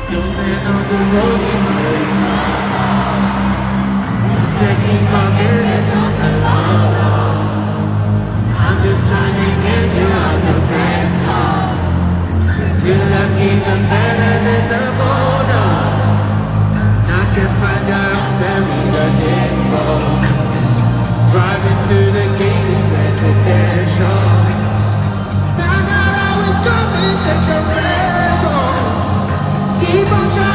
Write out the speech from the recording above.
Young man on the road, you great. You said keep my business on the low. I'm just trying to get you out the red top. Feel like even better than the border. I can find out, send me the info. Driving through the gate is residential. Found out I was coming, such a red hole. Keep on trying.